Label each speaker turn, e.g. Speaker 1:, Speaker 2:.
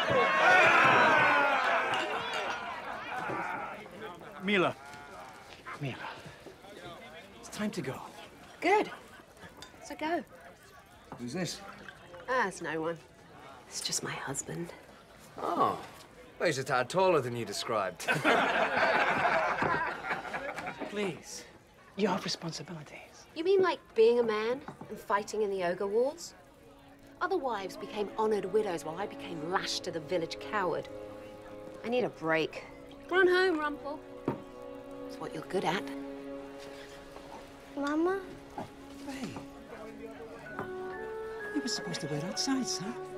Speaker 1: Mila. Mila. It's time to go.
Speaker 2: Good. So go.
Speaker 1: Who's this?
Speaker 2: Ah, it's no one. It's just my husband.
Speaker 3: Oh. Well, he's a tad taller than you described.
Speaker 1: Please. You have responsibilities.
Speaker 2: You mean like being a man and fighting in the ogre wars? Other wives became honored widows while I became lashed to the village coward. I need a break. Run home, Rumpel. It's what you're good at.
Speaker 4: Mama?
Speaker 1: Hey. You were supposed to wait outside, sir.